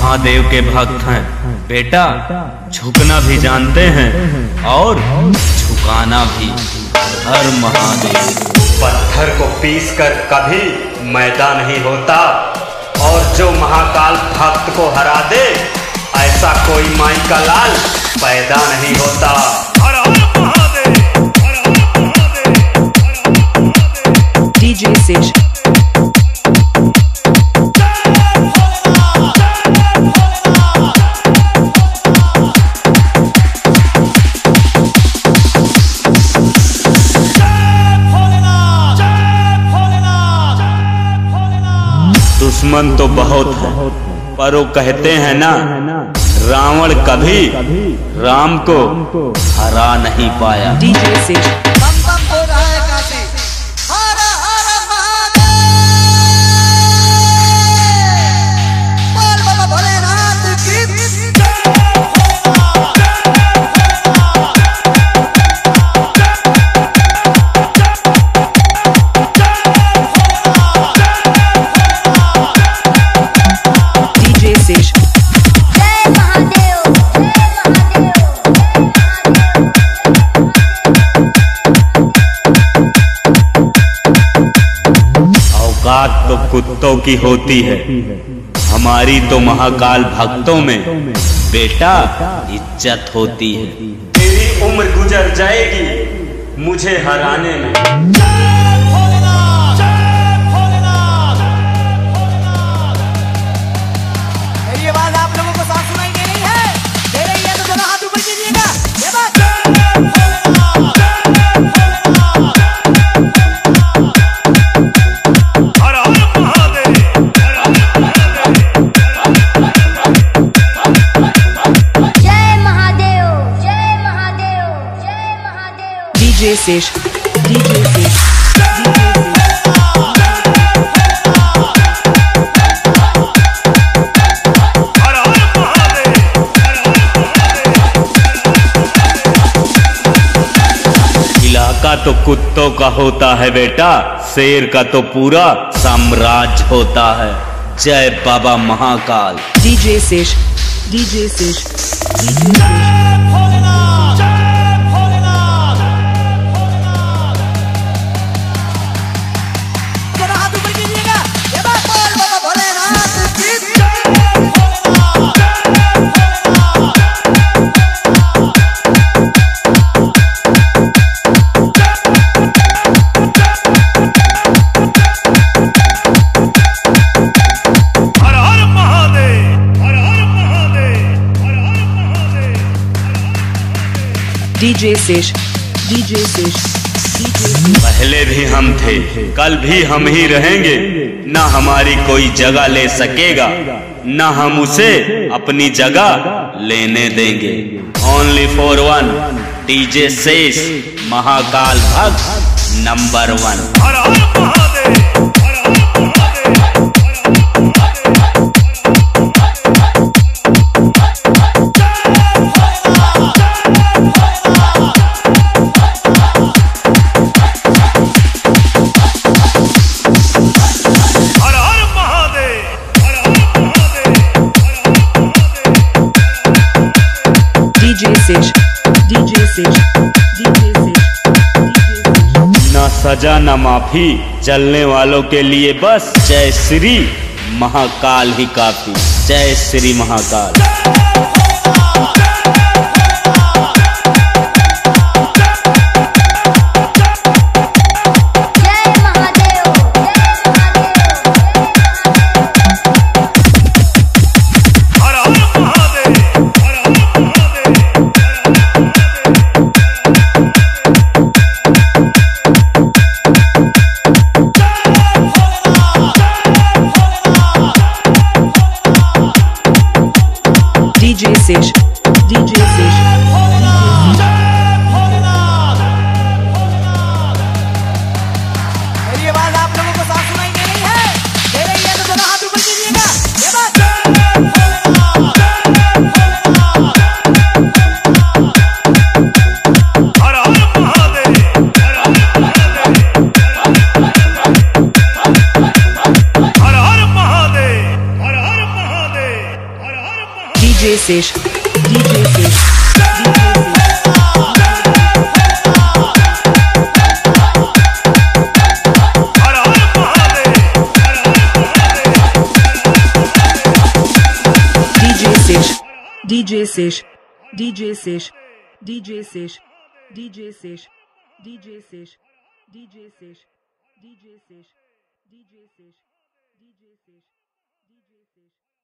महादेव के भक्त हैं बेटा, झुकना भी जानते हैं और झुकाना भी। हर महादेव। पत्थर को पीसकर कभी मैदा नहीं होता, और जो महाकाल भक्त को हरा दे ऐसा कोई माई का लाल पैदा नहीं होता। हर हर महादेव, हर हर महादेव, हर हर महादेव। DJ Sej। दुश्मन तो बहुत है, पर वो कहते हैं ना, रावण कभी राम को हरा नहीं पाया। DJ Sej। औकात तो कुत्तों की होती है, हमारी तो महाकाल भक्तों में बेटा इज्जत होती है। तेरी उम्र गुजर जाएगी मुझे हराने में। ये बात आप लोगों को साफ सुनाई दे रही है? दे रही है तो जरा हाथ ऊपर कीजिएगा। ये बात DJ Sej। DJ Sej। इलाका तो कुत्तों का होता है बेटा, शेर का तो पूरा साम्राज्य होता है। जय बाबा Mahakal. DJ Sej। DJ Sej। DJ Sej। DJ Sej। DJ Sej। DJ Sej। पहले भी हम थे, कल भी हम ही रहेंगे, ना हमारी कोई जगह ले सकेगा, ना हम उसे अपनी जगह लेने देंगे। Only for one, DJ Sej, Mahakal भक्त नंबर 1। हर हर महादेव, हर हर Mahadev, DJ Sej। DJ Sej। DJ Sej। ना सजा ना माफी, चलने वालों के लिए बस जय श्री महाकाल ही काफी। जय Shri Mahakal. DJ Sej। DJ Sej। ये बात आप लोगों को साफ सुनाई दे रही है? दे रही है तो जरा हाथ ऊपर कीजिएगा। ये बात हर हर महादेव, हर हर महादेव, हर हर DJ Sesh, DJ Sesh, DJ Sesh, DJ Sesh, DJ Sesh, DJ Sesh, DJ Sesh, DJ Sesh, DJ Sesh, DJ Sesh, DJ Sesh, DJ Sesh, DJ Sesh.